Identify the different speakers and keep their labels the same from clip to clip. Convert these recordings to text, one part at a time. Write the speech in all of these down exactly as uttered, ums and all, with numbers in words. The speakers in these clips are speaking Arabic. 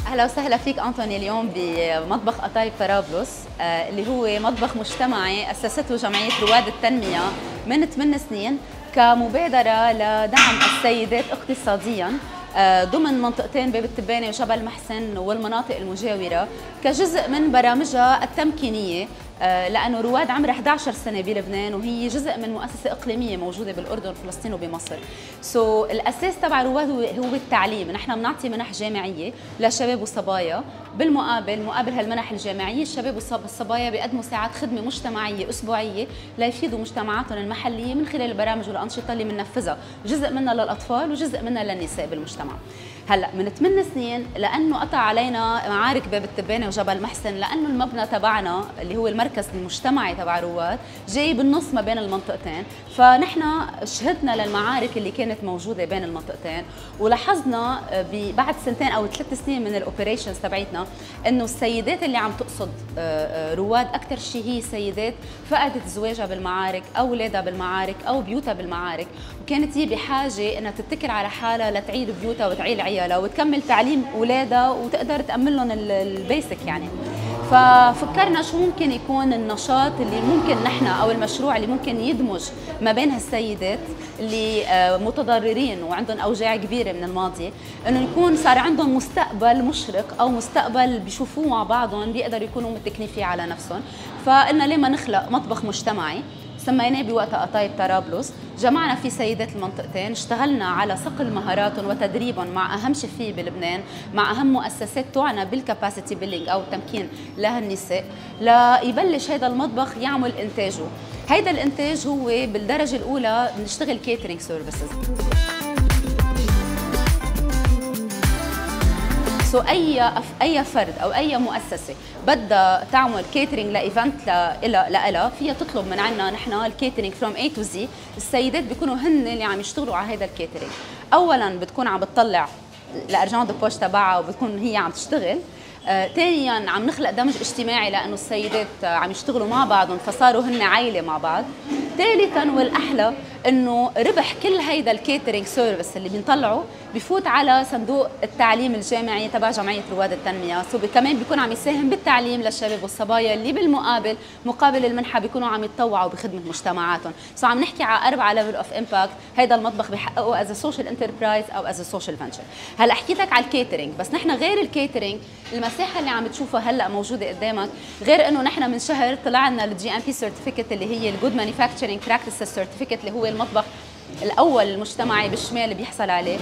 Speaker 1: اهلا وسهلا فيك انطوني اليوم بمطبخ قطايب طرابلس آه، اللي هو مطبخ مجتمعي اسسته جمعيه رواد التنميه من ثمان سنين كمبادره لدعم السيدات اقتصاديا آه، ضمن منطقتين باب التبانه وجبل محسن والمناطق المجاوره كجزء من برامجها التمكينيه. لأنه رواد عمرها إحدى عشرة سنة بلبنان وهي جزء من مؤسسة إقليمية موجودة بالأردن وفلسطين وبمصر. سو so, الأساس تبع رواد هو هو التعليم، نحن بنعطي منح جامعية لشباب وصبايا، بالمقابل مقابل هالمنح الجامعية الشباب والصبايا بيقدموا ساعات خدمة مجتمعية أسبوعية ليفيدوا مجتمعاتهم المحلية من خلال البرامج والأنشطة اللي بننفذها، جزء منها للأطفال وجزء منها للنساء بالمجتمع. هلا من ثمان سنين لانه قطع علينا معارك باب التبانه وجبل محسن، لانه المبنى تبعنا اللي هو المركز المجتمعي تبع رواد جاي بالنص ما بين المنطقتين، فنحن شهدنا للمعارك اللي كانت موجوده بين المنطقتين، ولاحظنا بعد سنتين او ثلاث سنين من الاوبريشنز تبعتنا انه السيدات اللي عم تقصد رواد اكثر شيء هي سيدات فقدت زواجها بالمعارك او اولادها بالمعارك او بيوتها بالمعارك، وكانت هي بحاجه انها تتكل على حالها لتعيل بيوتها وتعيل عيالها وتكمل تعليم اولادها وتقدر تامن لهم البيسك يعني. ففكرنا شو ممكن يكون النشاط اللي ممكن نحن او المشروع اللي ممكن يدمج ما بين هالسيدات اللي متضررين وعندهم اوجاع كبيره من الماضي، انه يكون صار عندهم مستقبل مشرق او مستقبل بيشوفوه مع بعضهم بيقدروا يكونوا متكلين فيه على نفسهم. فقلنا ليه ما نخلق مطبخ مجتمعي سميناه بوقتها قطايب طرابلس، جمعنا فيه سيدات المنطقتين، اشتغلنا على صقل مهاراتهم وتدريبهم مع اهم شفيه بلبنان، مع اهم مؤسسات تعنى بالكاباسيتي بيلدينج او التمكين لهالنساء، ليبلش هذا المطبخ يعمل انتاجه. هيدا الانتاج هو بالدرجه الاولى بنشتغل كيترينج سيرفيسز. سو اي اي فرد او اي مؤسسه بدها تعمل كيترينج لايفنت لها لها فيها تطلب من عنا نحن الكيترينج فروم اي تو زي. السيدات بيكونوا هن اللي عم يشتغلوا على هذا الكيترينج. اولا بتكون عم بتطلع الارجان دو بوش تبعها وبتكون هي عم تشتغل. آه، ثانيا عم نخلق دمج اجتماعي لانه السيدات عم يشتغلوا مع بعضهم فصاروا هن عائله مع بعض. ثالثا والاحلى انه ربح كل هيدا الكيترينج سيرفيس اللي بنطلعه بفوت على صندوق التعليم الجامعي تبع جمعيه رواد التنميه، سو كمان بيكون عم يساهم بالتعليم للشباب والصبايا اللي بالمقابل مقابل المنحه بيكونوا عم يتطوعوا بخدمه مجتمعاتهم. سو عم نحكي على اربعه ليفل اوف امباكت هيدا المطبخ بيحققه از سوشيال انتربرايز او از سوشيال فنتشر. هلا حكيت لك على الكيترينج، بس نحن غير الكيترينج المساحه اللي عم تشوفها هلا موجوده قدامك، غير انه نحن من شهر طلع لنا الجي ام بي سيرتيفيكت اللي هي الجود مانيفاكتشرنج براكتسز سيرتيفيكت اللي هو المطبخ الاول المجتمعي بالشمال اللي بيحصل عليه.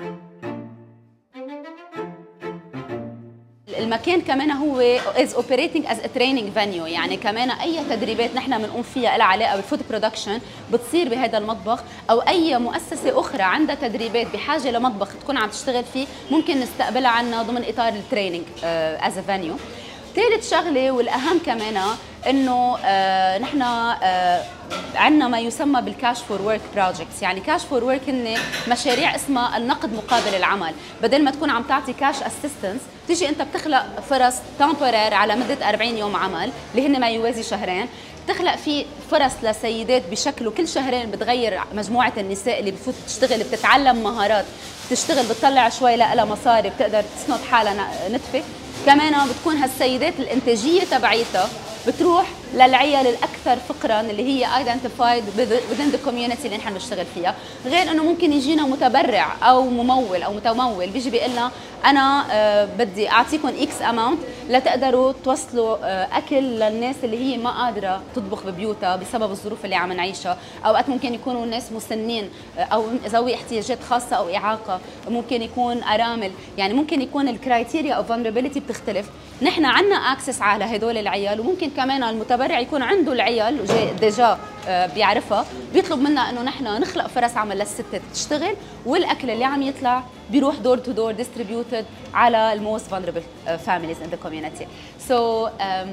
Speaker 1: المكان كمان هو is operating as a training venue، يعني كمان اي تدريبات نحن بنقوم فيها لها علاقه بالفود برودكشن بتصير بهذا المطبخ، او اي مؤسسه اخرى عندها تدريبات بحاجه لمطبخ تكون عم تشتغل فيه ممكن نستقبلها عنا ضمن اطار التريننج as a venue. ثالث شغله والاهم كمان انه آه نحن آه عندنا ما يسمى بالكاش فور ورك بروجكتس، يعني كاش فور ورك هن مشاريع اسمها النقد مقابل العمل، بدل ما تكون عم تعطي كاش اسيستنس تيجي انت بتخلق فرص تمبرير على مده أربعين يوم عمل اللي هن ما يوازي شهرين، بتخلق في فرص لسيدات بشكله كل شهرين بتغير مجموعه النساء اللي بتفوت تشتغل بتتعلم مهارات، بتشتغل بتطلع شوي لها مصاري بتقدر تسند حالها نتفه. كمان بتكون هالسيدات الانتاجيه تبعيتها بتروح للعيال الاكثر فقرا اللي هي ايدنتيفايد within the community اللي نحن بنشتغل فيها، غير انه ممكن يجينا متبرع او ممول او متمول بيجي بيقول لنا انا آه بدي اعطيكم اكس اماونت لتقدروا توصلوا آه اكل للناس اللي هي ما قادره تطبخ ببيوتها بسبب الظروف اللي عم نعيشها. اوقات ممكن يكونوا ناس مسنين آه او ذوي احتياجات خاصه او اعاقه، ممكن يكون ارامل، يعني ممكن يكون الكرايتيريا اوف فولنربيليتي بتختلف. نحن عندنا اكسس على هدول العيال، وممكن كمان المتبرع يكون عنده العيال ديجا بيعرفها، بيطلب منا انه نحن نخلق فرص عمل للستات تشتغل، والاكل اللي عم يطلع بيروح دور تو دور ديستريبيوتد على الموست فولنربل فاميليز ان ذا كوميونتي. سو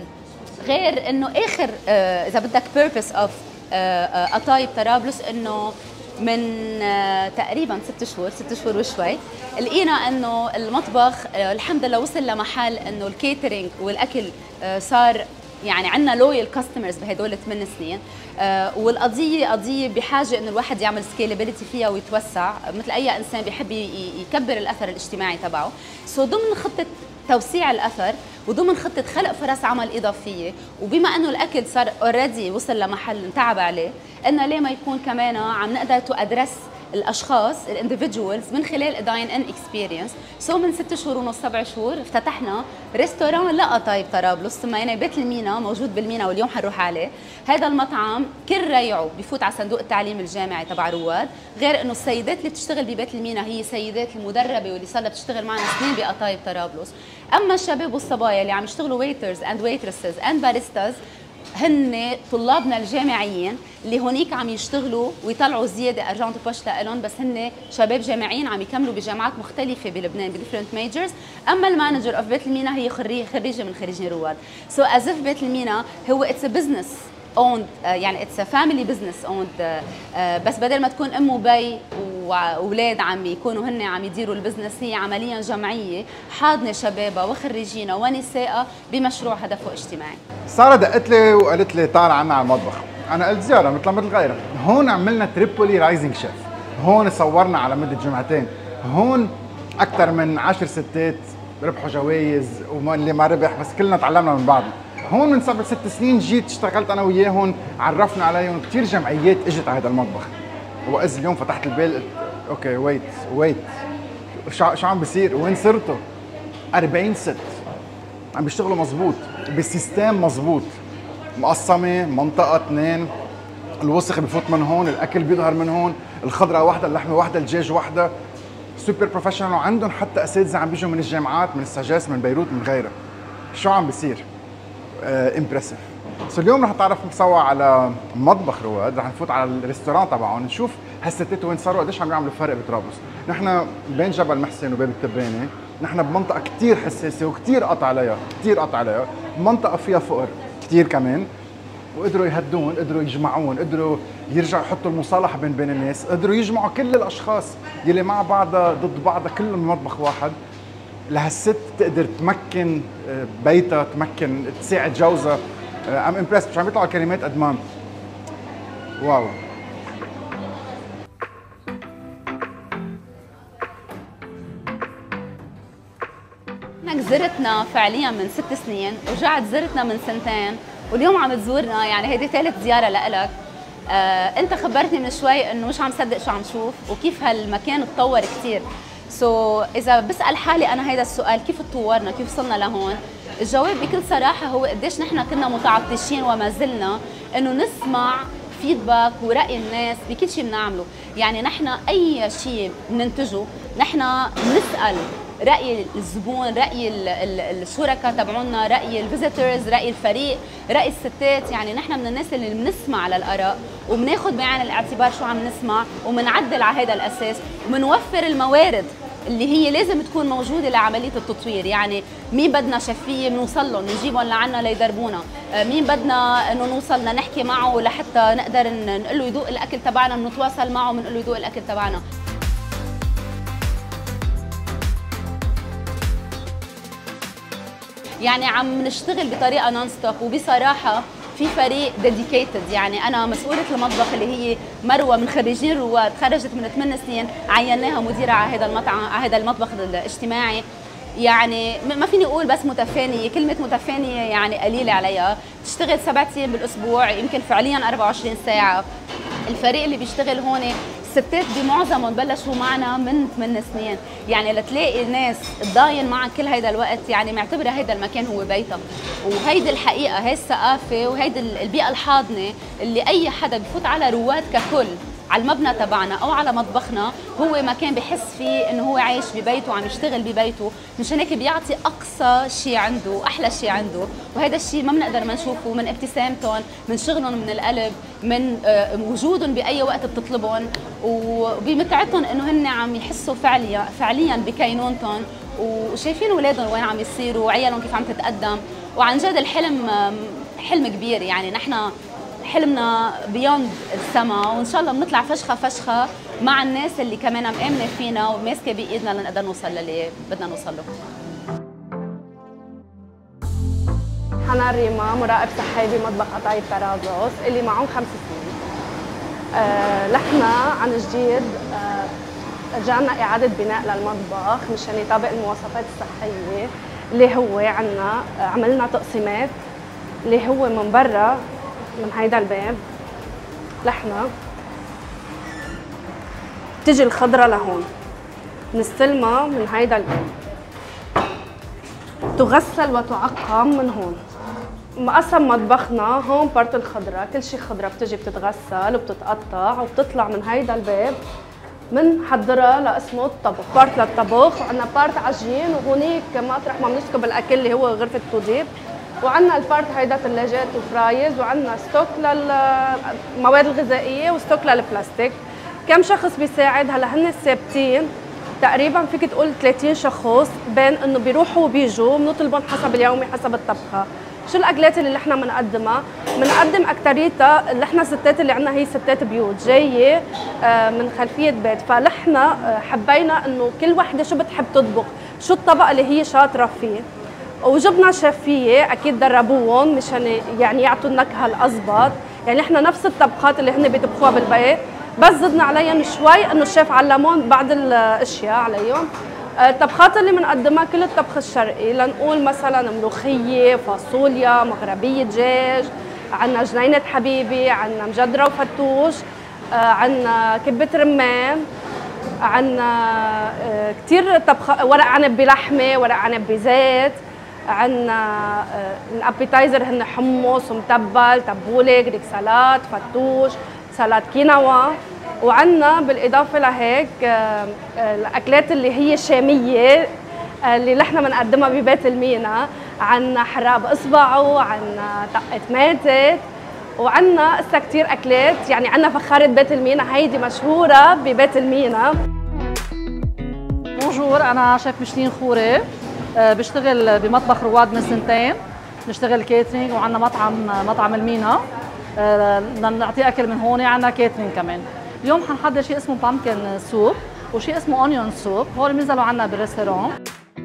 Speaker 1: غير انه اخر uh, اذا بدك بيربس اوف قطايب طرابلس انه من uh, تقريبا ست شهور ست شهور وشوي لقينا انه المطبخ uh, الحمد لله وصل لمحل انه الكيترينج والاكل uh, صار يعني عندنا لويال كاستمرز بهدول ثمان سنين، آه والقضيه قضيه بحاجه انه الواحد يعمل سكيلابيلتي فيها ويتوسع مثل اي انسان بيحب يكبر الاثر الاجتماعي تبعه. سو ضمن خطه توسيع الاثر وضمن خطه خلق فرص عمل اضافيه، وبما انه الاكل صار اوريدي وصل لمحل انتعب عليه، قلنا ليه ما يكون كمان عم نقدر تو ادرس الاشخاص الاندفيدجوالز من خلال داين ان اكسبيرينس. سو من ست شهور ونص سبع شهور افتتحنا ريستوران لقطايب طرابلس سميناه بيت المينا، موجود بالمينا واليوم حنروح عليه. هذا المطعم كل ريعه بفوت على صندوق التعليم الجامعي تبع رواد، غير انه السيدات اللي بتشتغل ببيت المينا هي سيدات المدربه واللي صار لها بتشتغل معنا سنين بقطايب طرابلس. اما الشباب والصبايا اللي عم يشتغلوا ويترز اند ويترسز اند باريستاز هن طلابنا الجامعيين اللي هونيك عم يشتغلوا ويطلعوا زياده ارجون بوش لهم، بس هن شباب جامعيين عم يكملوا بجامعات مختلفه بلبنان بديفرنت ميجرز. اما المانجر اوف بيت المينا هي خريجه من خريجين رواد. سو از اف بيت المينا هو اتس ا بزنس اوند، يعني اتس ا فاميلي بزنس اوند، بس بدل ما تكون ام وبي واولاد عم يكونوا هن عم يديروا البزنس، هي عمليا جمعيه حاضنه شبابها وخريجينها ونسائها بمشروع هدفه اجتماعي.
Speaker 2: ساره دقت لي وقالت لي تعال عنا على المطبخ، انا قلت زياره مثل مثل غيرها. هون عملنا تريبولي رايزنج شيف، هون صورنا على مده جمعتين، هون اكثر من عشر ستات ربحوا جوائز واللي ما ربح، بس كلنا تعلمنا من بعض. هون من سبع ست سنين جيت اشتغلت انا وياهم، عرفنا عليهم كثير جمعيات اجت على هذا المطبخ. واذ اليوم فتحت البال قلت اوكي ويت ويت شو شو عم بيصير؟ وين صرتوا؟ أربعين ست عم بيشتغلوا مزبوط بسيستم مزبوط، مقسمه منطقه اثنين، الوسخ بفوت من هون، الاكل بيظهر من هون، الخضره واحده، اللحمه واحده، الدجاج واحده، سوبر بروفيشنال. وعندهم حتى اساتذه عم بيجوا من الجامعات، من السجاس، من بيروت، من غيرها. شو عم بيصير؟ امبرسيف. سو اليوم رح نتعرف سوا على مطبخ رواد، رح نفوت على الريستوران تبعهم، نشوف هالستات وين صاروا، قديش عم يعملوا فرق بطرابلس. نحن بين جبل محسن وباب التبانه، نحن بمنطقه كثير حساسه وكثير قطع عليها، كثير قطع عليها، منطقه فيها فقر كثير كمان، وقدروا يهدون، قدروا يجمعون، قدروا يرجعوا يحطوا المصالحه بين بين الناس، قدروا يجمعوا كل الاشخاص يلي مع بعضها ضد بعضها كلهم بمطبخ واحد، لهالست تقدر تمكن بيتها، تمكن تساعد جوزها. ام امبرست، مش عم يطلعوا كلمات قد ما واو.
Speaker 1: انك زرتنا فعليا من ست سنين، ورجعت زرتنا من سنتين، واليوم عم تزورنا، يعني هيدي ثالث زياره لإلك. آه، انت خبرتني من شوي انه مش عم صدق شو عم شوف وكيف هالمكان تطور كثير. سو so, اذا بسال حالي انا هيدا السؤال، كيف تطورنا، كيف وصلنا لهون؟ الجواب بكل صراحه هو قديش نحن كنا متعطشين وما زلنا انه نسمع فيدباك وراي الناس بكل شيء بنعمله. يعني نحن اي شيء بننتجه نحن بنسال راي الزبون، راي الشركاء تبعونا، راي الفيزيتورز، راي الفريق، راي الستات. يعني نحن من الناس اللي بنسمع للاراء وبناخذ بعين الاعتبار شو عم نسمع وبنعدل على هذا الاساس، وبنوفر الموارد اللي هي لازم تكون موجوده لعمليه التطوير. يعني مين بدنا شفيه بنوصل لهم، نجيبهم لعنا ليدربونا، مين بدنا انه نوصل لنحكي معه لحتى نقدر نقول له يذوق الاكل تبعنا، بنتواصل معه بنقول له يذوق الاكل تبعنا. يعني عم نشتغل بطريقه نون ستوب، وبصراحه في فريق ديديكيتد. يعني انا مسؤوله المطبخ اللي هي مروه من خريجين رواد، تخرجت من ثمان سنين، عيناها مديره على هذا المطعم، على هذا المطبخ الاجتماعي. يعني ما فيني اقول بس متفانيه، كلمه متفانيه يعني قليله عليها، تشتغل سبعة ايام بالاسبوع، يمكن فعليا أربعة وعشرين ساعه. الفريق اللي بيشتغل هون الستات بمعظمهم بلشوا معنا من ثمان سنين. يعني لتلاقي ناس تضاين معك كل هيدا الوقت، يعني معتبره هيدا المكان هو بيتها. وهيدي الحقيقه، هي الثقافه وهيدي البيئه الحاضنه اللي اي حدا بفوت على رواد ككل، على المبنى تبعنا او على مطبخنا، هو مكان بحس فيه انه هو عايش ببيته وعم يشتغل ببيته. مشان هيك بيعطي اقصى شيء عنده، احلى شيء عنده. وهذا الشيء ما بنقدر ما نشوفه من ابتسامتهم، من شغلهم من القلب، من وجودهم باي وقت بتطلبهم، وبمتعتهم انه هن عم يحسوا فعليا فعليا بكينونتهم، وشايفين اولادهم وين عم يصيروا، وعيالهم كيف عم تتقدم. وعن جد الحلم حلم كبير. يعني نحن حلمنا بيوند السما، وان شاء الله بنطلع فشخه فشخه مع الناس اللي كمان مآمنه فينا وماسكه بايدنا لنقدر نوصل للي بدنا نوصل له.
Speaker 3: حنان ريما، مراقب صحي بمطبخ قطايب طرابلس اللي معهم خمس سنين. آه نحن عن جديد آه رجعنا اعاده بناء للمطبخ مشان يطابق المواصفات الصحيه اللي هو عنا عملنا تقسيمات اللي هو من برا من هيدا الباب لحنا بتجي الخضرة لهون، نستلمها من هيدا الباب، تغسل وتعقم من هون. مقسم مطبخنا هون بارت الخضرة، كل شيء خضرة بتجي بتتغسل وبتتقطع وبتطلع من هيدا الباب منحضرها لاسمه الطبخ، بارت للطبخ، وعندنا بارت عجين، وهونيك مطرح ما بنسكب الاكل اللي هو غرفة التوضيب، وعندنا البارت هيدا ثلاجات وفرايز، وعندنا ستوك للمواد الغذائية وستوك للبلاستيك. كم شخص بيساعد؟ هلا هن ثابتين تقريبا فيك تقول ثلاثين شخص، بين انه بيروحوا وبيجوا بنطلبهم حسب اليومي حسب الطبخه. شو الاكلات اللي نحن بنقدمها؟ بنقدم اكثريتها اللي احنا ستات اللي عندنا هي ستات بيوت جايه من خلفيه بيت، فنحن حبينا انه كل وحده شو بتحب تطبخ، شو الطبق اللي هي شاطره فيه، وجبنا شفيه اكيد دربوهم مشان يعني يعطوا النكهه الأزبط. يعني احنا نفس الطبخات اللي هن بيطبخوها بالبيت بس زدنا عليهم شوي انه الشيف علمهم بعض الاشياء عليهم. الطبخات اللي بنقدمها كل الطبخ الشرقي، لنقول مثلا ملوخيه، فاصوليا، مغربيه دجاج، عندنا جنينه حبيبي، عندنا مجدره وفتوش، عندنا كبه رمان، عندنا كثير طبخ، ورق عنب بلحمه، ورق عنب بزيت، عندنا الابيتايزر هن حمص ومتبل، تبوله، جريك سلطات، فتوش، سلطات كينوا، وعندنا بالاضافه لهيك الاكلات اللي هي شاميه اللي نحن بنقدمها ببيت المينا، عندنا حراب اصبعه، عندنا طقه ماتت، وعندنا هسه كثير اكلات. يعني عندنا فخاره بيت المينا هيدي مشهوره ببيت المينا.
Speaker 4: بونجور، انا شيف ميشلين خوري، بشتغل بمطبخ رواد من سنتين، بنشتغل كيترينج، وعندنا مطعم مطعم المينا بدنا نعطي اكل من هون، عندنا كيترينج كمان. اليوم حنحضر شيء اسمه بامكن سوب وشيء اسمه اونيون سوب، هول بينزلوا عنا بالريستورون.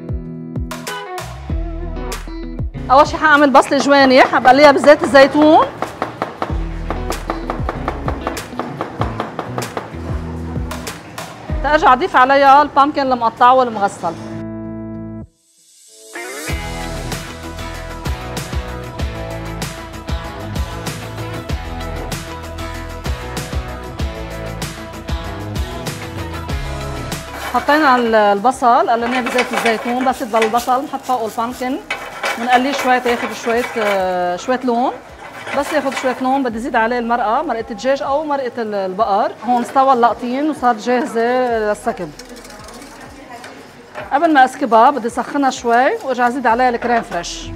Speaker 4: اول شيء حاعمل بصله جوانح، حبقليها بزيت الزيتون، ترجع اضيف عليها البامكن المقطع والمغسل. حطينا البصل قلناه بزيت الزيتون، بس يضل البصل نحط فوقه البامكن ونقليه شوي ياخذ شويه شويه لون، بس ياخذ شويه لون بدي زيد عليه المرقه، مرقه الدجاج او مرقه البقر. هون استوى اللقطين وصارت جاهزه للسكب. قبل ما اسكبها بدي سخنها شوي وارجع ازيد عليها الكريم فريش.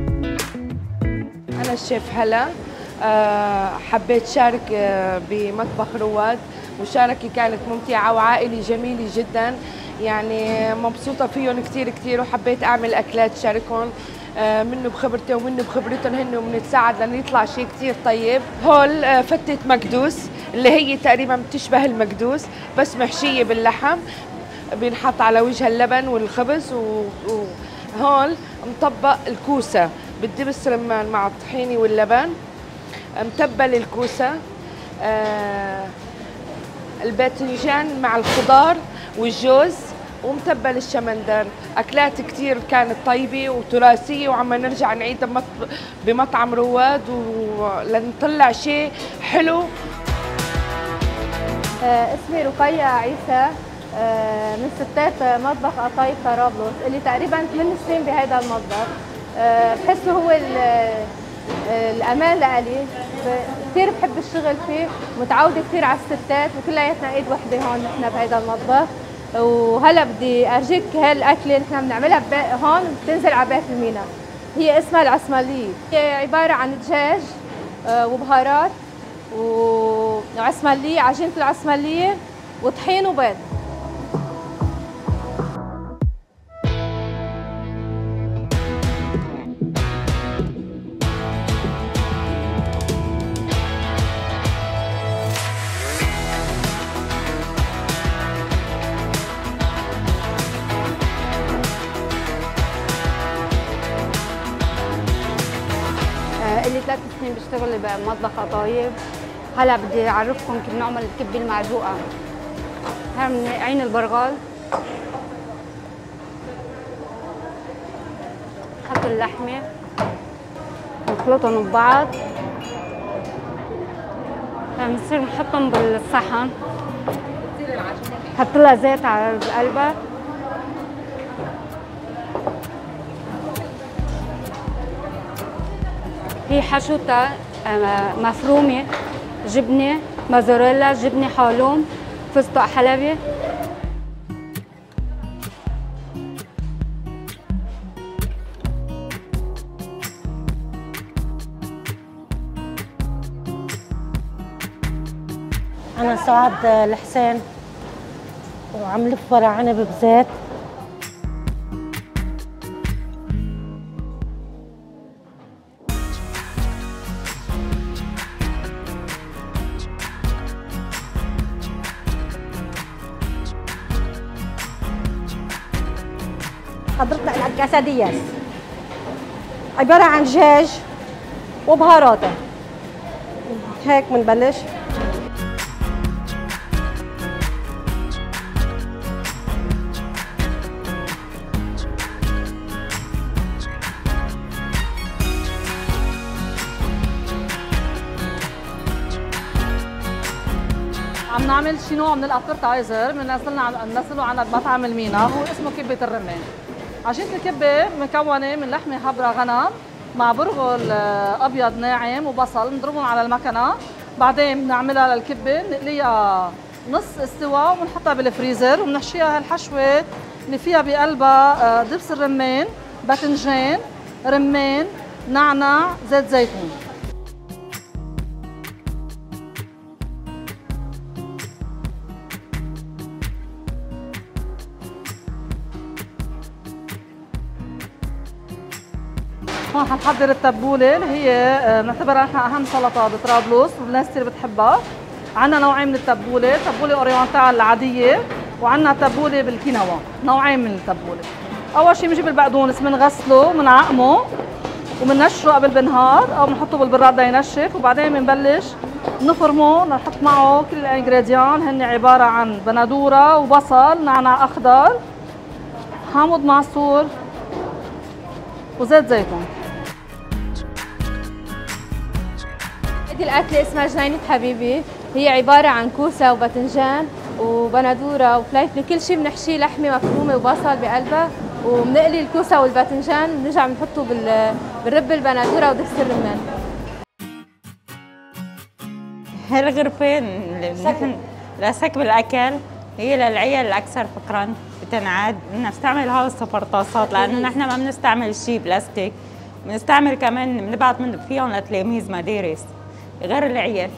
Speaker 5: انا الشيف هلا، حبيت شارك بمطبخ رواد، مشاركة كانت ممتعة وعائلي جميلة جدا، يعني مبسوطة فيهم كثير كثير، وحبيت أعمل أكلات شاركهم منه بخبرتي ومنه بخبرتهم هن، وبنتساعد لأنه يطلع شيء كثير طيب. هول فتة مكدوس اللي هي تقريبا بتشبه المكدوس بس محشية باللحم، بينحط على وجه اللبن والخبز. وهول مطبق الكوسة بالدبس رمان مع الطحينة واللبن، متبل الكوسة، آه الباذنجان مع الخضار والجوز، ومتبل الشمندر. اكلات كثير كانت طيبه وتراثيه، وعم نرجع نعيدها بمطعم رواد ولنطلع شيء حلو.
Speaker 6: آه اسمي رقية عيسى، آه من ستات مطبخ قطايف طرابلس اللي تقريبا ثمان سنين بهذا المطبخ. آه بحسه هو الامان لإلي، كثير بحب الشغل فيه، متعوده كثير على الستات وكلياتنا ايد وحده هون نحن بهذا المطبخ. وهلا بدي ارجيك هالاكله اللي نحن بنعملها هون بتنزل على بيت المينا، هي اسمها العسمليه. هي عباره عن دجاج وبهارات وعسمليه، عجينه العسمليه وطحين وبيض. اللي ثلاث سنين بشتغل بمطبخ قطايف. هلا بدي اعرفكم كيف نعمل الكبه المعجوقه. هاي من عين البرغال،
Speaker 3: نحط اللحمه نخلطهم ببعض. بنصير نحطهم بالصحن، نحط لها زيت على قلبها. هي حشوتها مفرومه، جبنه موزاريلا، جبنه حالوم، فستق حلبي.
Speaker 7: أنا سعاد الحسين وعم لف ورق عنب بزيت. حضرتنا الكاسادياس عبارة عن دجاج وبهاراته. هيك بنبلش.
Speaker 4: عم نعمل شي نوع من الابرتايزر بننزلنا بننزله على مطعم المينا، هو اسمه كبة الرمان. عجينة الكبة مكونة من لحمة حمراء غنم مع برغل ابيض ناعم وبصل، نضربهم على المكنة، بعدين بنعملها للكبة بنقليها نص استوى وبنحطها بالفريزر وبنحشيها هالحشوة اللي فيها بقلبها دبس الرمان، باذنجان، رمان، نعناع، زيت زيتون. هون حنحضر التبوله اللي هي بنعتبرها نحن اهم سلطه بطرابلس والناس كثير بتحبها. عندنا نوعين من التبوله، تبوله اورينتال العاديه وعندنا تبوله بالكينوا، نوعين من التبوله. اول شيء بنجيب البقدونس بنغسله بنعقمه وبننشره قبل بالنهار او بنحطه بالبراد لينشف، وبعدين بنبلش نفرمه نحط معه كل الانجريديان، هن عباره عن بندوره وبصل، نعناع اخضر، حامض معصور وزيت زيتون.
Speaker 6: هذه الأكلة اسمها جنينة حبيبي، هي عبارة عن كوسة وباذنجان وبندورة وفليفل، كل شيء بنحشيه لحمة مفرومة وبصل بقلبها، وبنقلي الكوسة والباذنجان بنرجع بنحطه بالرب البندورة ودبس الرمان.
Speaker 8: هالغرفة اللي لسكب الأكل هي للعيال الأكثر فقراً بتنعاد، بنستعمل هاو الصفر طاسات لأنه نحن ما بنستعمل شيء بلاستيك، بنستعمل كمان بنبعت من فيهم لتلاميذ مدارس غير العيال.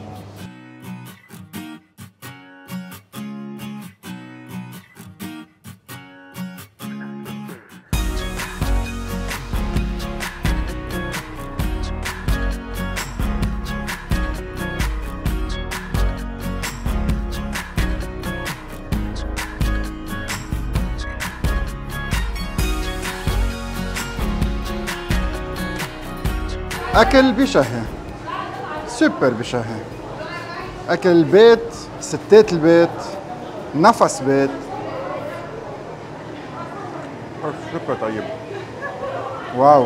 Speaker 2: اكل بشهي، سوبر بشهي، اكل البيت، ستات البيت، نفس بيت. سوبر طيب. واو.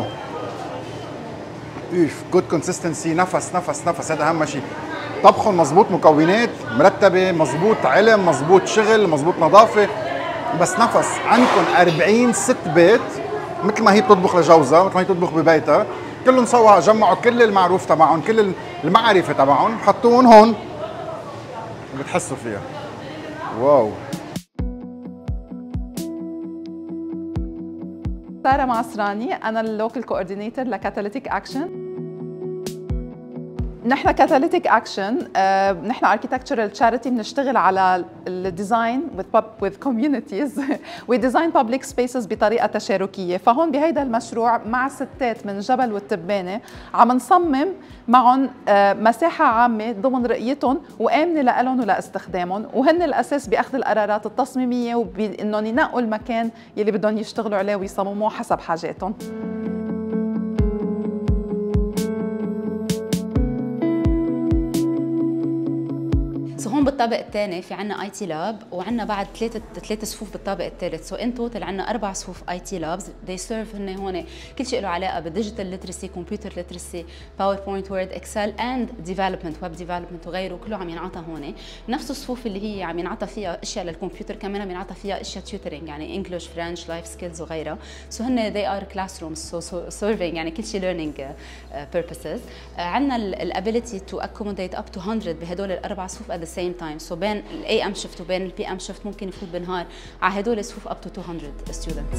Speaker 2: ايش جود كونسيستنسي، نفس نفس نفس، هذا اهم شيء. طبخهم مزبوط، مكونات مرتبه، مزبوط علم، مزبوط شغل، مزبوط نظافه، بس نفس. عندكم أربعين ست بيت مثل ما هي بتطبخ لجوزها، مثل ما هي بتطبخ ببيتها، كلهم سوا جمعوا كل المعروف تبعهم، كل المعرفه تبعهم، حطوهم هون وبتحسوا فيها. واو.
Speaker 9: سارة معصراني، أنا اللوكال كوردينيتور لكاتاليتيك أكشن. نحن كاتاليتيك أكشن، نحن اركيتكتشرال تشاريتي، بنشتغل على الديزاين with with communities we design public spaces بطريقة تشاركية. فهون بهيدا المشروع مع ستات من جبل والتبانة عم نصمم معهم مساحة عامة ضمن رؤيتهم وآمنة لهم ولاستخدامهم، وهن الأساس بأخذ القرارات التصميمية وبأنهم ينقوا المكان يلي بدهم يشتغلوا عليه ويصمموه حسب حاجاتهم.
Speaker 1: هون بالطابق الثاني في عنا اي تي لاب، وعنا بعد ثلاثه ثلاثه صفوف بالطابق الثالث. سو ان توتال عنا اربع صفوف اي تي لابز. دي سيرف هن هون كل شيء له علاقه بالديجيتال ليترسي، كمبيوتر ليترسي، باوربوينت، وورد، اكسل، اند ديفلوبمنت، ويب ديفلوبمنت وغيره، كله عم ينعطى هون. نفس الصفوف اللي هي عم ينعطى فيها اشياء للكمبيوتر كمان عم ينعطى فيها اشياء تيوترينج، يعني انجلش، فرنش، لايف سكيلز وغيرها. سو هن they are classrooms so, so serving يعني كل شيء learning uh, purposes. uh, عندنا الابيليتي تو accommodate up to one hundred بهدول الاربع صفوف at the same time. سو so بين الاي ام شيفت وبين البي ام شيفت ممكن يفوت بالنهار على هدول الصفوف up to two hundred students.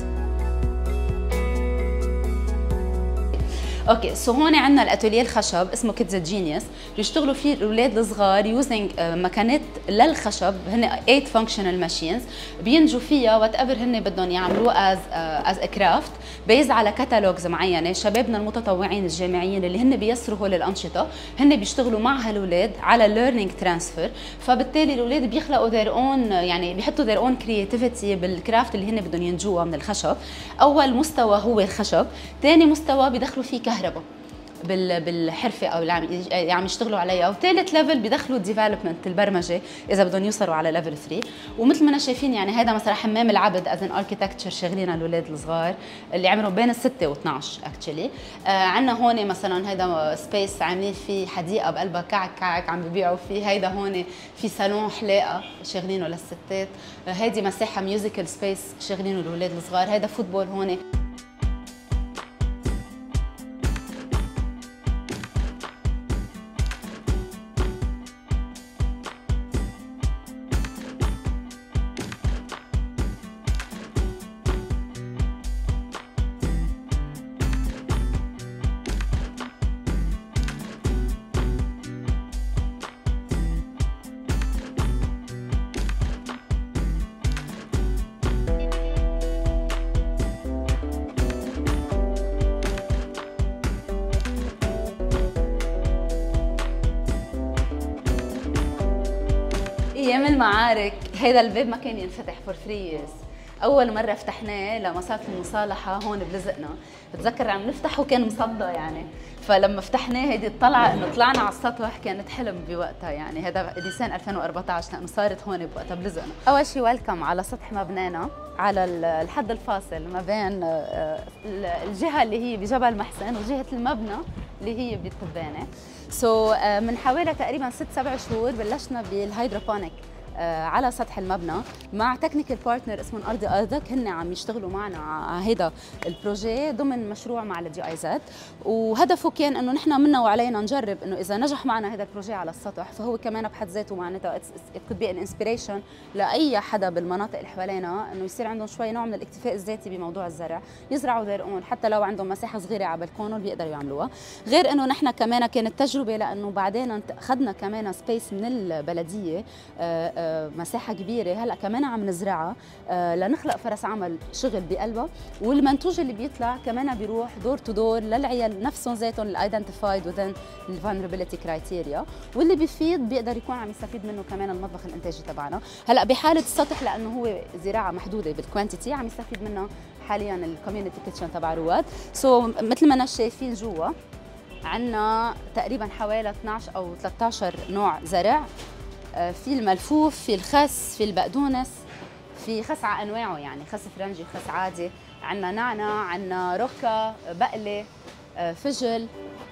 Speaker 1: اوكي سو هون عندنا الاتوليه الخشب اسمه كيدز جينيوس، بيشتغلوا فيه الاولاد الصغار يوزنج مكانات للخشب، هن eight functional machines بينجوا فيها وات ايفر هن بدهم يعملوه از از كرافت بيز على كتالوجز معينه. شبابنا المتطوعين الجامعيين اللي هن بيسروا هول الانشطه هن بيشتغلوا مع هالاولاد على ليرنينج ترانسفير، فبالتالي الاولاد بيخلقوا their own يعني بيحطوا their own creativity بالكرافت اللي هن بدهم ينجوها من الخشب. اول مستوى هو الخشب، ثاني مستوى بيدخلوا فيه كهرباء بالحرفه او اللي عم يشتغلوا عليها، وثالث ليفل بدخلوا الديفلوبمنت البرمجه اذا بدهم يوصلوا على ليفل ثلاثة. ومثل ما انا شايفين يعني هذا مثلا حمام العبد از ان اركيتكتشر شغلين الاولاد الصغار اللي عمرهم بين الستة واثنعش اكشلي. آه عندنا هون مثلا هذا سبيس عاملين فيه حديقه بقلبها كعك كعك عم ببيعوا فيه، هيدا هون في صالون حلاقه شغلينه للستات، آه هيدي مساحه ميوزيكال سبيس شغلينه الاولاد الصغار، هيدا فوتبول هون. ايام المعارك هيدا الباب ما كان ينفتح فور ثري ييرز. اول مره فتحناه لمصافي المصالحه هون بلزقنا، بتذكر عم نفتحه كان مصدى يعني، فلما فتحناه هيدي الطلعه انه طلعنا على السطح كانت حلم بوقتها يعني. هذا ديسان ألفين وأربعطعش لانه صارت هون بوقتها بلزقنا. اول شيء ويلكم على سطح مبنانا على الحد الفاصل ما بين الجهه اللي هي بجبل محسن وجهه المبنى اللي هي بالتبانه. سو so, من حوالي تقريبا ست سبع شهور بلشنا بالهيدروبونيك على سطح المبنى مع تكنيكال بارتنر اسمهم ارضي ارضك، هن عم يشتغلوا معنا على هيدا البروجي ضمن مشروع مع الجي اي زد. وهدفه كان انه نحن منا وعلينا نجرب انه اذا نجح معنا هذا البروجي على السطح فهو كمان بحد ذاته معناتها ات كود بي ان انسبيريشن لاي حدا بالمناطق اللي حوالينا انه يصير عندهم شوي نوع من الاكتفاء الذاتي بموضوع الزرع، يزرعوا ذير اون حتى لو عندهم مساحه صغيره على بلكونهم بيقدروا يعملوها. غير انه نحن كمان كانت تجربه لانه بعدين اخذنا كمان سبيس من البلديه مساحه كبيره هلا كمان عم نزرعها لنخلق فرص عمل شغل بقلبها، والمنتوج اللي بيطلع كمان بيروح دور تو دور للعيال نفسهم ذاتهم الايدنتيفايد وذن الفولنربيلتي كرايتيريا، واللي بيفيد بيقدر يكون عم يستفيد منه كمان المطبخ الانتاجي تبعنا. هلا بحاله السطح لانه هو زراعه محدوده بالكوانتيتي عم يستفيد منها حاليا الكوميونتي كيتشن تبع رواد. سو so, مثل ما انا شايفين جوا عندنا تقريبا حوالي اثنعش او ثلاثطعش نوع زرع، في الملفوف، في الخس، في البقدونس، في خس على انواعه يعني خس فرنجي، خس عادي، عندنا نعناع، عندنا روكا، بقله، فجل.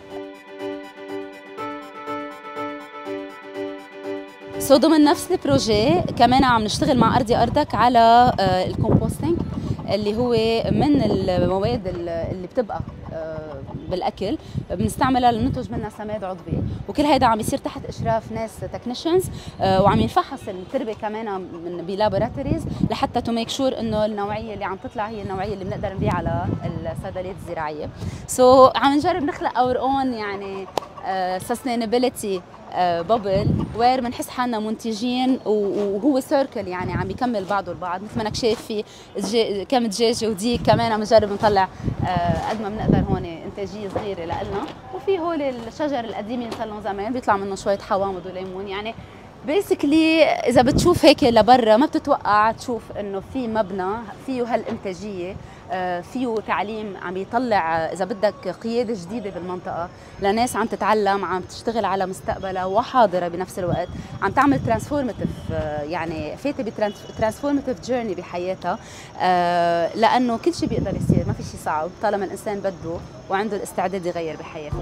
Speaker 1: سو ضمن نفس البروجي كمان عم نشتغل مع ارضي ارضك على الكومبوستينج اللي هو من المواد اللي بتبقى بالاكل بنستعملها لننتج منها سماد عضوي، وكل هيدا عم يصير تحت اشراف ناس تكنيشنز وعم ينفحص التربه كمان من بلابوراتوريز لحتى تو ميك شور انه النوعيه اللي عم تطلع هي النوعيه اللي بنقدر نبيعها على الصيدليات الزراعيه. سو so, عم نجرب نخلق اور اون يعني سستينابيلتي بابل وير بنحس حالنا منتجين وهو سيركل يعني عم يكمل بعضه البعض. مثل ما انك شايف في كم دجاجه وديك كمان عم نجرب نطلع قد ما بنقدر هون انتاجيه صغيره لنا، وفي هول الشجر القديمين صار لهم زمان بيطلع منه شويه حوامض وليمون. يعني بيسكلي اذا بتشوف هيك لبرا ما بتتوقع تشوف انه في مبنى فيه هالانتاجيه فيه تعليم عم يطلع اذا بدك قياده جديده بالمنطقه لناس عم تتعلم، عم تشتغل على مستقبلها وحاضره بنفس الوقت، عم تعمل ترانسفورماتيف يعني فاتة بترانسفورماتيف جيرني بحياتها، لانه كل شيء بيقدر يصير، ما في شيء صعب طالما الانسان بده وعنده الاستعداد يغير بحياته.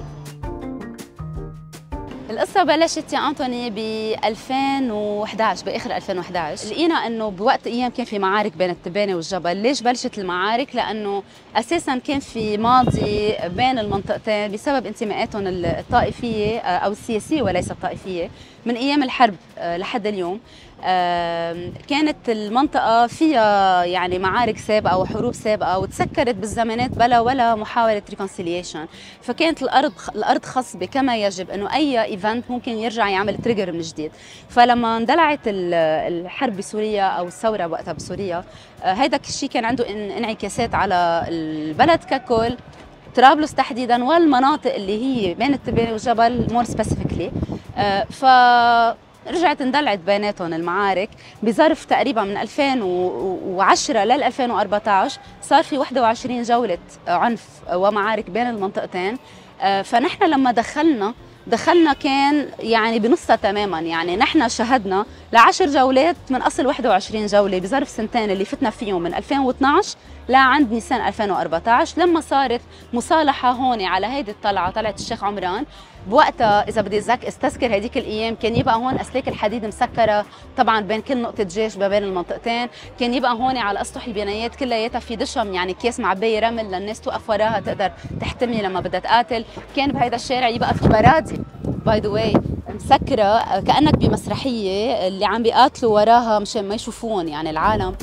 Speaker 1: القصة بلشت يا أنطوني ب ألفين وإحدى عشر، بآخر ألفين وإحدى عشر، لقينا إنه بوقت أيام كان في معارك بين التبانة والجبل. ليش بلشت المعارك؟ لأنه أساساً كان في ماضي بين المنطقتين بسبب انتماءاتهم الطائفية أو السياسية وليس الطائفية من أيام الحرب لحد اليوم. كانت المنطقة فيها يعني معارك سابقة وحروب سابقة وتسكرت بالزمانات بلا ولا محاولة ريكونسيليشن، فكانت الأرض الأرض خصبة كما يجب إنه أي إيفنت ممكن يرجع يعمل تريجر من جديد. فلما اندلعت الحرب بسوريا أو الثورة وقتها بسوريا، هيدا الشيء كان عنده انعكاسات على البلد ككل، طرابلس تحديدا والمناطق اللي هي بين التبانة والجبل مور سبيسيفيكلي. ف رجعت اندلعت بيناتهم المعارك بظرف تقريبا من ألفين وعشرة لل ألفين وأربعة عشر، صار في واحد وعشرين جولة عنف ومعارك بين المنطقتين. فنحن لما دخلنا دخلنا كان يعني بنصها تماما، يعني نحن شهدنا لعشر جولات من اصل واحد وعشرين جوله بظرف سنتين اللي فتنا فيهم من ألفين واثنعش لعند نيسان ألفين وأربعة عشر، لما صارت مصالحه هون على هيدي الطلعه، طلعت الشيخ عمران. بوقتها اذا بدي ذاك استذكر هديك الايام كان يبقى هون اسلاك الحديد مسكره طبعا بين كل نقطه جيش ما بين المنطقتين، كان يبقى هون على اسطح البنايات كلياتها في دشم يعني اكياس معبيه رمل للناس توقف وراها تقدر تحتمي لما بدها تقاتل. كان بهيدا الشارع يبقى في برادي باي ذا واي مسكره كانك بمسرحيه اللي عم بيقاتلوا وراها مشان ما يشوفون يعني العالم.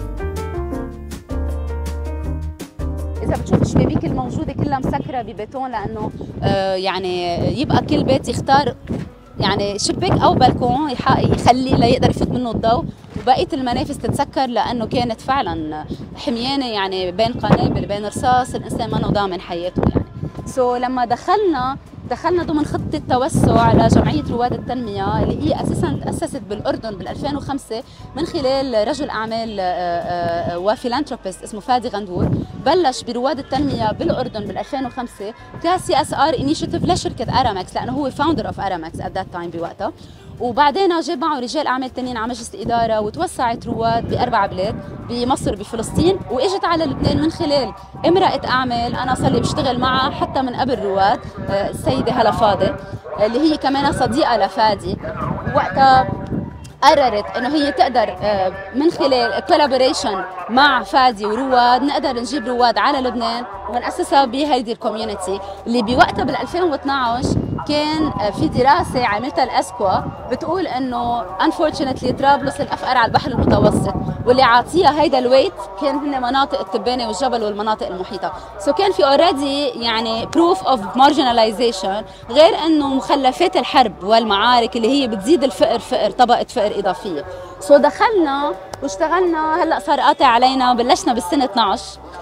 Speaker 1: إذا بتشوف الشبابيك الموجودة كلها مسكرة ببيتون لأنه آه يعني يبقى كل بيت يختار يعني شباك أو بلكون يخلي ليقدر يفوت منه الضوء، وبقية المنافذ تتسكر لأنه كانت فعلا حميانة يعني بين قنابل بين رصاص، الإنسان ما ضامن حياته يعني. سو so لما دخلنا دخلنا ضمن خطة توسع لجمعية رواد التنمية اللي هي أساساً تأسست بالأردن بال ألفين وخمسة من خلال رجل أعمال وفيلانثروبيست اسمه فادي غندور. بلش برواد التنمية بالأردن بال ألفين وخمسة كسي اس ار انيشيتيف لشركة ارامكس لأنه هو فاوندر اوف ارامكس ات ذات تايم بوقتها، وبعدين جاب معه رجال اعمال ثانيين على مجلس الاداره وتوسعت رواد باربع بلاد بمصر بفلسطين، واجت على لبنان من خلال امراه اعمال انا صار لي بشتغل معها حتى من قبل رواد، السيده هلا فاضل اللي هي كمان صديقه لفادي. وقتها قررت انه هي تقدر من خلال كولابوريشن مع فادي ورواد نقدر نجيب رواد على لبنان ونأسسها بهيدي الكوميونتي اللي بوقتها بال ألفين واثنعش كان في دراسه عملتها الاسكوا بتقول انه انفورشنتلي طرابلس الافقر على البحر المتوسط، واللي عاطيها هيدا الويت كان هن مناطق التبانه والجبل والمناطق المحيطه. سو so كان في اوريدي يعني بروف اوف مارجناليزيشن، غير انه مخلفات الحرب والمعارك اللي هي بتزيد الفقر فقر طبقه فقر اضافيه. سو so دخلنا واشتغلنا، هلا صار قاطع علينا، بلشنا بالسنه اثنعش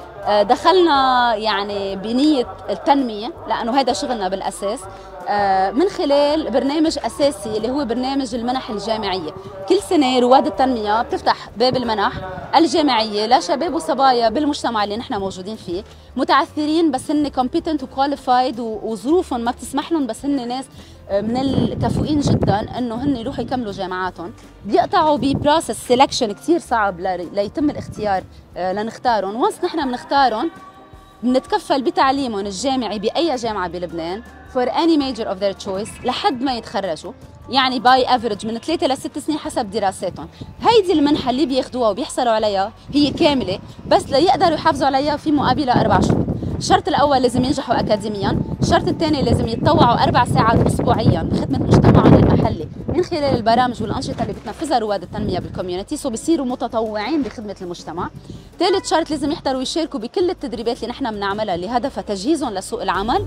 Speaker 1: دخلنا يعني بنيه التنميه لانه هذا شغلنا بالاساس من خلال برنامج اساسي اللي هو برنامج المنح الجامعيه. كل سنه رواد التنميه بتفتح باب المنح الجامعيه لشباب وصبايا بالمجتمع اللي نحن موجودين فيه، متعثرين بس هن كومبيتنت وكواليفايد وظروفهم ما بتسمح لهم، بس هن ناس من الكفؤين جدا انه هن يروحوا يكملوا جامعاتهم. بيقطعوا ببروسس سيلكشن كثير صعب ليتم الاختيار لنختارهم. وانس نحن بنختارهم بنتكفل بتعليمهم الجامعي باي جامعه بلبنان for any major of their choice لحد ما يتخرجوا، يعني باي افريج من ثلاثة لست سنين حسب دراساتهم. هيدي المنحه اللي بياخذوها وبيحصلوا عليها هي كامله، بس ليقدروا يحافظوا عليها في مقابله اربع شهور. الشرط الاول لازم ينجحوا اكاديميا، الشرط الثاني لازم يتطوعوا اربع ساعات اسبوعيا بخدمه مجتمعهم المحلي من خلال البرامج والانشطه اللي بتنفذها رواد التنميه بالكوميونتي، سو بصيروا متطوعين بخدمه المجتمع. ثالث شرط لازم يحضروا ويشاركوا بكل التدريبات اللي نحن بنعملها اللي هدفها تجهيزهم لسوق العمل.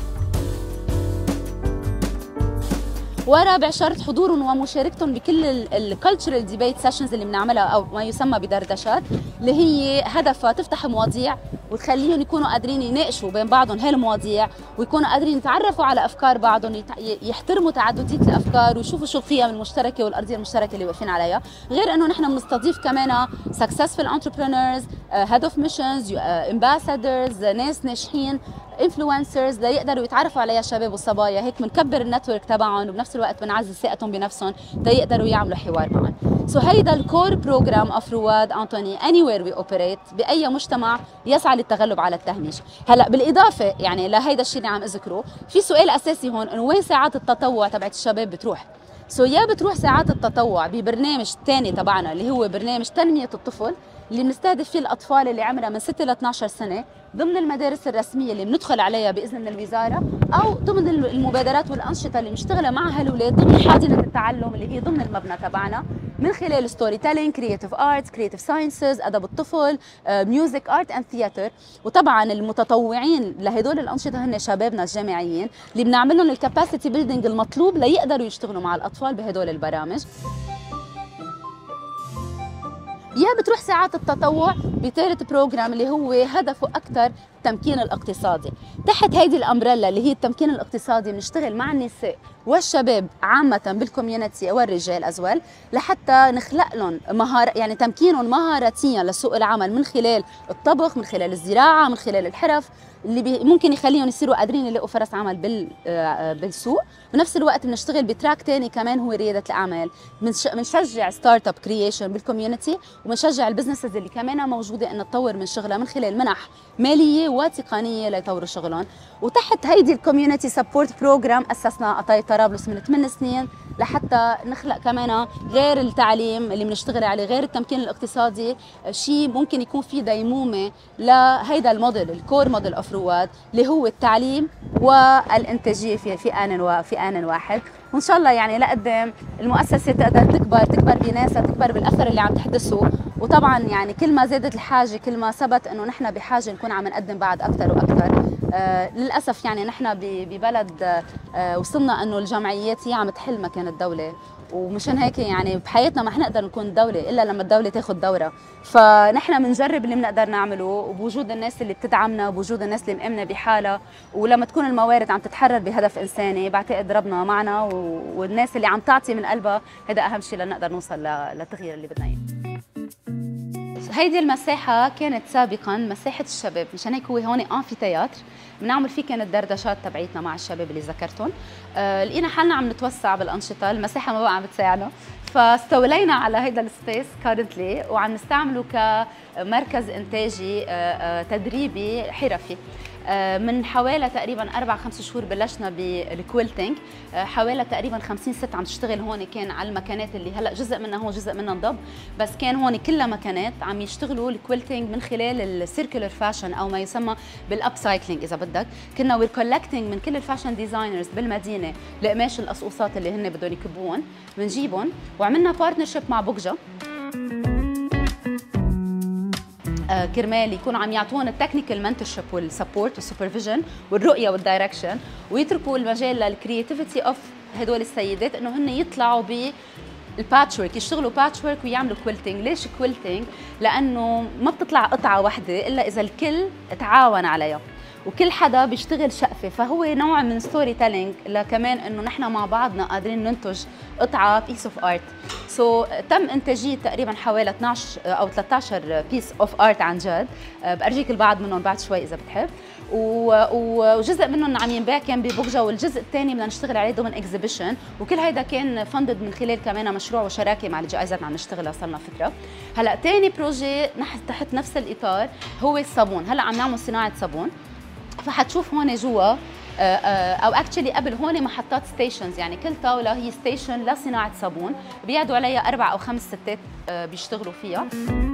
Speaker 1: ورابع شرط حضورهم ومشاركتهم بكل الكالتشرال ديبيت سيشنز اللي بنعملها او ما يسمى بدردشات، اللي هي هدفها تفتح مواضيع وتخليهم يكونوا قادرين يناقشوا بين بعضهم هالمواضيع، ويكونوا قادرين يتعرفوا على افكار بعضهم، يحترموا تعدديه الافكار ويشوفوا شو القيم المشتركه والارضيه المشتركه اللي واقفين عليها. غير انه نحن بنستضيف كمان successful entrepreneurs, head of missions, ambassadors, ناس ناجحين، انفلونسرز ليقدروا يتعرفوا عليها الشباب والصبايا، هيك بنكبر النتورك تبعهم وبنفس الوقت بنعزز ثقتهم بنفسهم ليقدروا يعملوا حوار معهم. سو so هيدا الكور بروجرام اوف رواد انطوني اني وير وي اوبريت باي مجتمع يسعى للتغلب على التهميش. هلا بالاضافه يعني لهيدا الشيء اللي عم اذكره، في سؤال اساسي هون انه وين ساعات التطوع تبعت الشباب بتروح؟ سو so يا بتروح ساعات التطوع ببرنامج ثاني تبعنا اللي هو برنامج تنميه الطفل اللي بنستهدف فيه الاطفال اللي عمرها من ستة ل اثنعش سنه ضمن المدارس الرسميه اللي بندخل عليها باذن من الوزاره، او ضمن المبادرات والانشطه اللي بنشتغلها مع هالولاد ضمن حاضنه التعلم اللي هي ضمن المبنى تبعنا من خلال ستوري تيلينج، كرييتيف ارتس، كرييتيف ساينسز، ادب الطفل، ميوزك ارت اند ثياتر. وطبعا المتطوعين لهدول الانشطه هن شبابنا الجامعيين اللي بنعمل لهم الكاباسيتي بيلدينج المطلوب ليقدروا يشتغلوا مع الاطفال بهدول البرامج. يا بتروح ساعات التطوع بثالث بروجرام اللي هو هدفه اكثر التمكين الاقتصادي. تحت هيدي الامبريلا اللي هي التمكين الاقتصادي بنشتغل مع النساء والشباب عامه بالكوميونتي والرجال ازول لحتى نخلق لهم مهاره، يعني تمكينهم مهاراتيا لسوق العمل من خلال الطبخ، من خلال الزراعه، من خلال الحرف اللي ممكن يخليهم يصيروا قادرين يلاقوا فرص عمل بال بالسوق. بنفس الوقت بنشتغل بتراك ثاني كمان هو رياده الاعمال، بنشجع ستارت اب كرييشن بالكوميونتي، وبنشجع البزنسز اللي كمان موجوده ان تطور من شغلها من خلال منح ماليه وتقنيه ليطوروا شغلهم. وتحت هيدي الكوميونتي سبورت بروجرام اسسنا قطاي طرابلس من ثمان سنين لحتى نخلق كمان غير التعليم اللي بنشتغل عليه، غير التمكين الاقتصادي، شيء ممكن يكون فيه ديمومه لهيدا الموديل الكور موديل اوف رواد اللي هو التعليم والانتاجيه في في ان وفي ان واحد. وان شاء الله يعني لقدام المؤسسه تقدر تكبر تكبر بناسها، تكبر بالاثر اللي عم تحدثه. وطبعا يعني كل ما زادت الحاجه كل ما ثبت انه نحن بحاجه نكون عم نقدم بعد اكثر واكثر. آه للاسف يعني نحن ببلد آه وصلنا انه الجمعيات هي عم تحل مكان الدوله، ومشان هيك يعني بحياتنا ما حنقدر نكون دولة إلا لما الدولة تاخذ دورة. فنحن بنجرب اللي بنقدر نعمله وبوجود الناس اللي بتدعمنا وبوجود الناس اللي مأمنة بحالها، ولما تكون الموارد عم تتحرر بهدف إنساني بعتقد ربنا معنا والناس اللي عم تعطي من قلبها، هذا أهم شيء لنقدر نوصل للتغيير اللي بدنا إياه. هيدي المساحة كانت سابقا مساحة الشباب، مشان هيك هو هون أنفي تياتر بنعمل فيه كانت دردشات تبعيتنا مع الشباب اللي ذكرتهم. آه لقينا حالنا عم نتوسع بالأنشطة، المساحة ما بقى عم بتساعدنا، فاستولينا على هيدا السبيس كارنتلي وعم نستعمله كمركز إنتاجي آه آه تدريبي حرفي. من حوالي تقريبا اربع خمس شهور بلشنا بالكويلتينج، حوالي تقريبا خمسين ست عم تشتغل هون، كان على المكانات اللي هلا جزء منها هون جزء منها انضب، بس كان هون كلها مكانات عم يشتغلوا الكويلتينج من خلال السيركلر فاشن او ما يسمى بالاب سايكلينج اذا بدك. كنا وير كولكتينج من كل الفاشن ديزاينرز بالمدينه لقماش القصقوصات اللي هن بدهم يكبوهم بنجيبهم، وعملنا بارتنرشيب مع بوكجا كرمال يكونوا عم يعطوهم التكنيكال منتورشيب والسبورت والسوبرفيجن والرؤيه والدايركشن، ويتركوا المجال للكرياتيفيتي اوف هدول السيدات انه هن يطلعوا ب الباتشورك، يشتغلوا باتشورك ويعملوا كويلتينج. ليش كويلتينج؟ لانه ما بتطلع قطعه واحده الا اذا الكل تعاون عليها وكل حدا بيشتغل شقفه، فهو نوع من ستوري تيلينج لكمان انه نحن مع بعضنا قادرين ننتج قطعه بيس اوف ارت. سو تم انتاجيه تقريبا حوالي اثنعش او ثلاثة عشر بيس اوف ارت عن جد، بارجيك البعض منهم بعد شوي اذا بتحب، وجزء منهم عم ينباع كان ببوكجا، والجزء الثاني بدنا نشتغل عليه ضمن اكزيبيشن، وكل هيدا كان فندد من خلال كمان مشروع وشراكه مع الجائزات اللي عم نشتغلها صار لنا فتره. هلا ثاني بروجي تحت نفس الاطار هو الصابون، هلا عم نعمل صناعه صابون، فحتشوف هون جوا او اكشلي قبل هون محطات ستيشنز، يعني كل طاوله هي ستيشن لصناعه صابون بيقعدوا عليها اربع او خمس ستات بيشتغلوا فيها.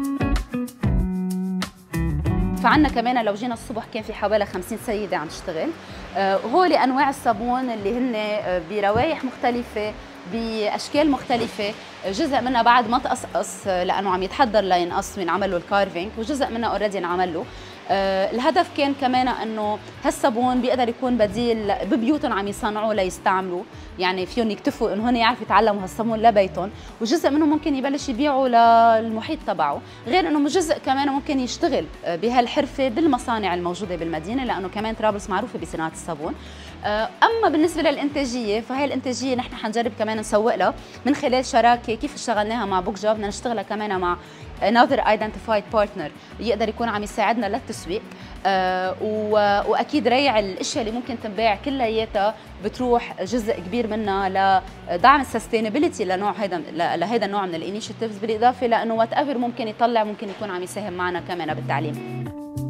Speaker 1: فعنا كمان لو جينا الصبح كان في حوالي خمسين سيده عم تشتغل. هول انواع الصابون اللي هن بروايح مختلفه باشكال مختلفه، جزء منها بعد ما تقصقص لانه عم يتحضر لينقص وينعمل له الكارفينج، وجزء منها اوريدي انعمل له. آه الهدف كان كمان انه هالصابون بيقدر يكون بديل ببيوتهم عم يصنعوه ليستعملوا، يعني فيهم يكتفوا انه هن يعرفوا يتعلموا هالصابون لبيتهم، وجزء منه ممكن يبلش يبيعوا للمحيط تبعه، غير انه جزء كمان ممكن يشتغل بهالحرفه بالمصانع الموجوده بالمدينه، لانه كمان طرابلس معروفه بصناعه الصابون. اما بالنسبه للانتاجيه فهي الانتاجيه نحن حنجرب كمان نسوق لها من خلال شراكه كيف اشتغلناها مع بوكجا، بدنا نشتغلها كمان مع another identified partner يقدر يكون عم يساعدنا للتسويق. آه واكيد ريع الاشياء اللي ممكن تنباع كلياتها بتروح جزء كبير منها لدعم السستينابيلتي لنوع هيدا لهيدا النوع من الانيشيتيفز، بالاضافه لانه وات ايفر ممكن يطلع ممكن يكون عم يساهم معنا كمان بالتعليم.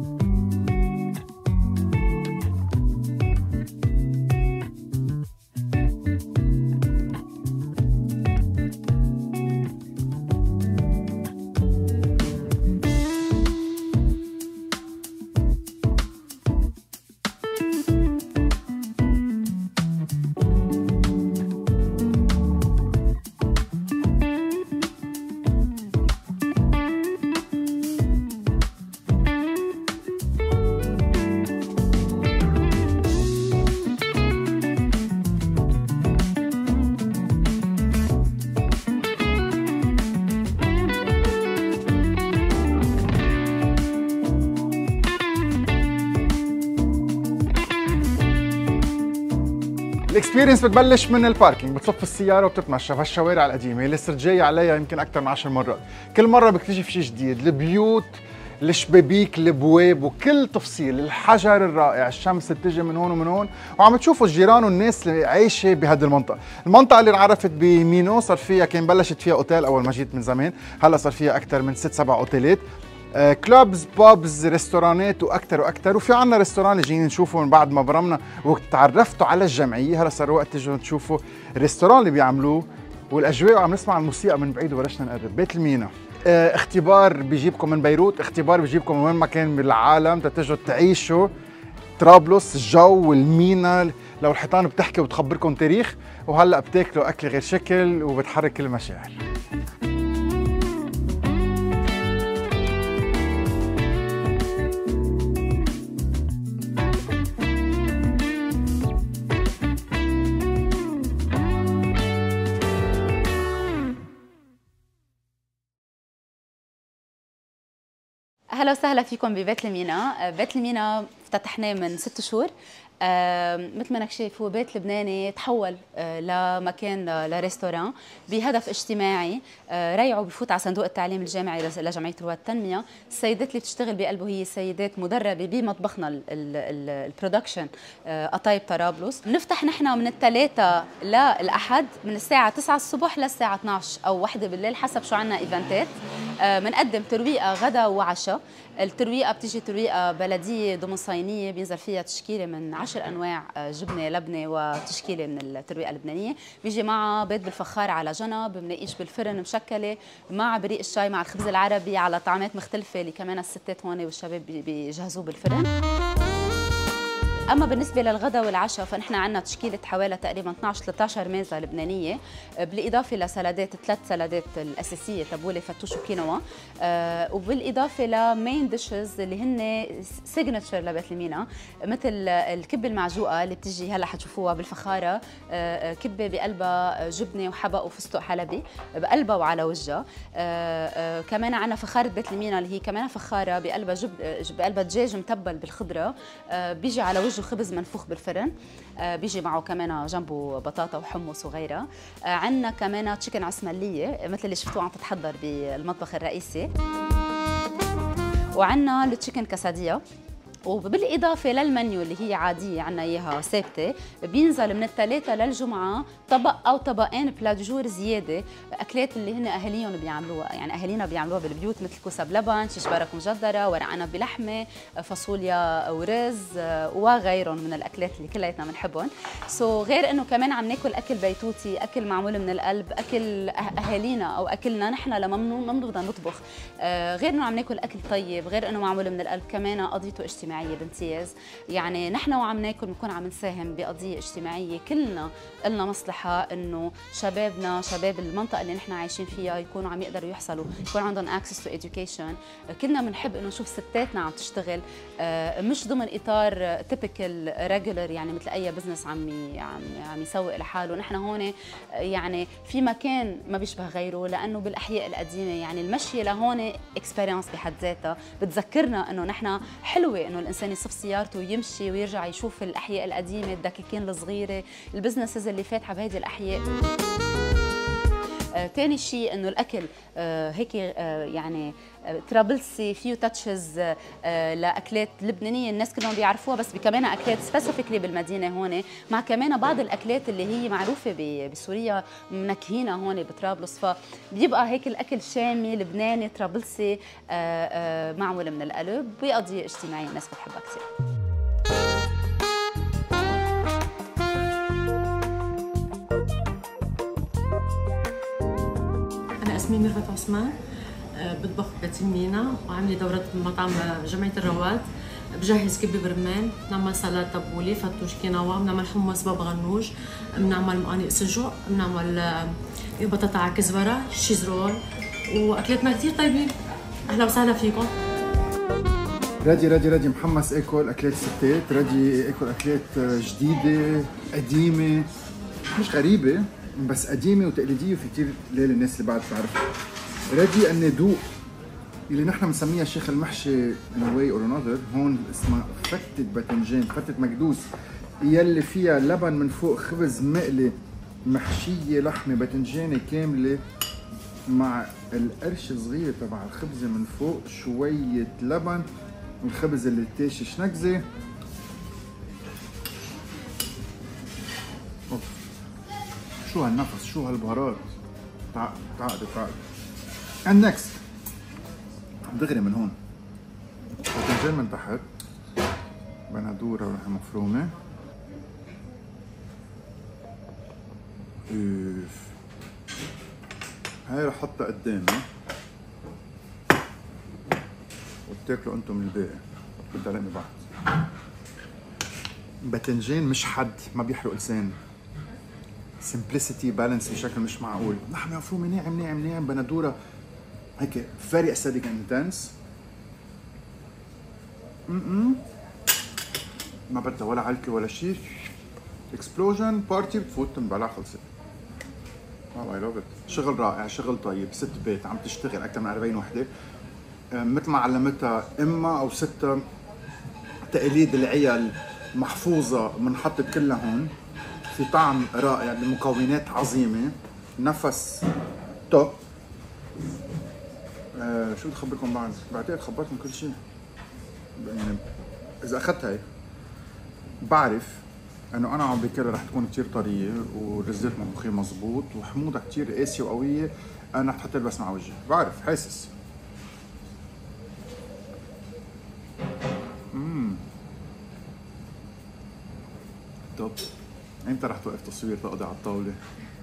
Speaker 2: الاكسبيرينس بتبلش من الباركينج، بتصف السياره وبتتمشى في هالشوارع القديمه اللي صرت جاي عليها يمكن اكثر من عشر مرات، كل مره بكتشف شيء جديد، البيوت، الشبابيك، البواب، وكل تفصيل، الحجر الرائع، الشمس بتجي من هون ومن هون، وعم تشوفوا الجيران والناس اللي عايشه بهذه المنطقه، المنطقه اللي انعرفت بمينو صار فيها كان بلشت فيها اوتيل اول ما جيت من زمان، هلا صار فيها اكثر من ست سبع اوتيلات، آه، كلوبز، بابز، ريستورانات واكثر واكثر، وفي عندنا ريستوران اللي جايين نشوفه من بعد ما برمنا وتعرفتوا على الجمعيه، هلا صار وقت تجوا تشوفوا الريستوران اللي بيعملوه والاجواء، وعم نسمع الموسيقى من بعيد وبلشنا نقرب. بيت المينا آه، اختبار بيجيبكم من بيروت، اختبار بيجيبكم من وين ما كان بالعالم تتجوا تعيشوا طرابلس، الجو والمينا، لو الحيطان بتحكي وتخبركم تاريخ، وهلا بتاكلوا اكل غير شكل وبتحرك كل المشاعر.
Speaker 1: اهلا وسهلا فيكم ببيت المينا. بيت المينا افتتحناه من ست شهور. آه مثل ما انك شايف هو بيت لبناني تحول آه لمكان لريستوران بهدف اجتماعي. آه ريعه بفوت على صندوق التعليم الجامعي لجمعيه رواد التنميه. السيدات اللي بتشتغل بقلبه هي سيدات مدربه بمطبخنا البرودكشن آه قطايب طرابلس. بنفتح نحن من الثلاثاء للاحد من الساعه تسعة الصبح للساعه اثنعش او واحدة بالليل حسب شو عندنا ايفنتات. بنقدم آه ترويقه غدا وعشاء. الترويقه بتيجي ترويقه بلديه ضمن صينيه بينزل فيها تشكيله من عشر انواع جبنه لبنه وتشكيله من الترويقه اللبنانيه، بيجي معها بيض بالفخار على جنب، مناقيش بالفرن مشكله مع بريق الشاي مع الخبز العربي على طعمات مختلفه اللي كمان الستات هون والشباب بيجهزوه بالفرن. اما بالنسبه للغداء والعشاء فنحن عندنا تشكيله حوالي تقريبا اثنعش ثلاثة عشر ميزه لبنانيه، بالاضافه لسلادات ثلاث سلادات الاساسيه تبوله فتوش وكينوا، آه وبالاضافه لمين ديشز اللي هن سيجنتشر لبيت المينا، مثل الكبه المعجوقه اللي بتجي هلا حتشوفوها بالفخاره، آه كبه بقلبها جبنه وحبق وفستق حلبي بقلبها وعلى وجهها. آه آه كمان عندنا فخاره بيت المينا اللي هي كمان فخاره بقلبها جب بقلبها دجاج متبل بالخضره، آه بيجي على وجه خبز منفوخ بالفرن، آه بيجي معه كمان جنبه بطاطا وحمص وغيرها. آه عندنا كمان تشيكن عسمليه مثل اللي شفتوه عم تتحضر بالمطبخ الرئيسي، وعندنا التشيكن كاساديا. وبالاضافه للمنيو اللي هي عاديه عندنا اياها ثابته، بينزل من الثلاثاء للجمعه طبق او طبقين بلا دجور زياده، اكلات اللي هن اهاليهم بيعملوها، يعني اهالينا بيعملوها بالبيوت مثل كوسه بلبن، شيش برك مجدره، ورق عنب بلحمه، فاصوليا ورز وغيرهم من الاكلات اللي كلياتنا بنحبهم. سو so غير انه كمان عم ناكل اكل بيتوتي، اكل معمول من القلب، اكل اهالينا او اكلنا نحن لما ما بنقدر نطبخ، غير انه عم ناكل اكل طيب، غير انه معمول من القلب، كمان قضيته اجتماعيه اجتماعيه بامتياز. يعني نحن وعم ناكل بنكون عم نساهم بقضيه اجتماعيه، كلنا لنا مصلحه انه شبابنا شباب المنطقه اللي نحن عايشين فيها يكونوا عم يقدروا يحصلوا يكون عندهم اكسس تو education. كلنا بنحب انه نشوف ستاتنا عم تشتغل مش ضمن اطار تيبيكال ريجولر، يعني مثل اي بزنس عم عم عم يسوق لحاله. نحن هون يعني في مكان ما بيشبه غيره، لانه بالاحياء القديمه يعني المشي لهون اكسبيرينس بحد ذاتها، بتذكرنا انه نحن حلوه انه الانسان يصف سيارته ويمشي ويرجع يشوف الاحياء القديمه، الدكاكين الصغيره، البزنسز اللي فاتحه بهيدي الاحياء. ثاني آه، شيء انه الاكل آه، هيك آه، يعني آه، ترابلسي فيه تاتشز آه، لاكلات لبنانيه الناس كلهم بيعرفوها، بس كمان اكلات سبيسيفيكلي بالمدينه هون، مع كمان بعض الاكلات اللي هي معروفه بسوريا منكهينها هون بطرابلس. فبيبقى هيك الاكل شامي لبناني ترابلسي آه، آه، معمول من القلب بقضيه اجتماعيه الناس بتحبها كثير.
Speaker 10: اسمي ميرفت عثمان، بطبخ بتمينا وعامله دوره بمطعم جمعيه الرواد. بجهز كبه برمان، بنعمل سلطه تبوله، فتوش كينوا، بنعمل حمص باب غنوج، بنعمل مقانق سجق، بنعمل بطاطا على كزبره، شيز رول، واكلاتنا كثير طيبين. اهلا وسهلا فيكم.
Speaker 2: رادي رادي رادي محمس اكل اكلات ستات، رادي اكل اكلات جديده قديمه مش غريبه بس قديمه وتقليديه، وفي كثير ليله الناس اللي بعد بتعرفها. رادي الندوق اللي نحن بنسميها شيخ المحشي in a way or another، هون اسمها فتة باذنجان، فتة مكدوس، يلي فيها لبن من فوق، خبز مقلي، محشيه لحمه باذنجانه كامله مع القرش الصغير تبع الخبزه من فوق، شويه لبن، والخبز اللي تاشش نكزه. أوف. شو هالنفس، شو هالبهارات، تعقد تعقد تعقد. النكست دغري من هون باذنجان من تحت، بندوره ولحمه مفرومه. اوف، هاي رح احطها قدامي وبتاكلوا انتم الباقي، بتدلقني بعد. باذنجان مش حد، ما بيحرق لسان، سمبلسيتي بالانس بشكل مش معقول. لحمه مفرومه ناعم ناعم ناعم، بندوره هيك فيري اسيدك انتنس. امم ما بدها ولا علكه ولا شيء، اكسبلوجن بارتي، بتفوت تنبلع، خلصت. واو اي لاف ات. شغل رائع، شغل طيب، ست بيت عم تشتغل اكثر من أربعين وحده مثل ما علمتها امها او ستها، تقاليد العيال محفوظه بنحط كلها هون، في طعم رائع بمكونات عظيمه، نفس توب. آه شو بدي اخبركم بعد؟ بعتقد خبرتكم كل شيء. يعني اذا اخذت هي بعرف انه انا عم بكره رح تكون كثير طريه، ورزات مطبخيه مزبوط، وحموضه كثير قاسيه وقويه، انا رح تحط بس مع وجهي، بعرف حاسس. امم طب امتى رح توقف تصوير تقضي على الطاوله؟